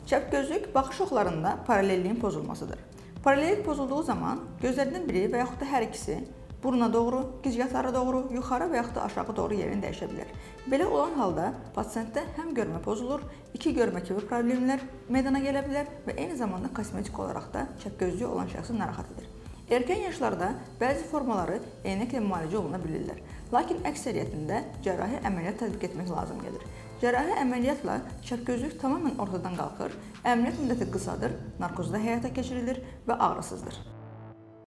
Çəpgözlük baxış oxlarında paralelliyin pozulmasıdır. Paralellik pozulduğu zaman gözlərdən biri və yaxud da hər ikisi buruna doğru, gicgahlara doğru, yuxarı və yaxud da aşağı doğru yerini dəyişə bilər. Belə olan halda pasientdə həm görmə pozulur, iki görmə kimi problemlər meydana gələ bilər və eyni zamanda kosmetik olaraq da çəpgözlüyü olan şəxsi narahat edir. Erkən yaşlarda bəzi formaları eynəklə müalicə oluna bilirlər. Lakin əksəriyyətində cərrahi əməliyyat tətbiq etmək lazım gəlir. Cərrahi əməliyyatla çəpgözlük tamamilə ortadan qalxır, əməliyyat müddəti qısadır, narkozda həyata keçirilir və ağrısızdır.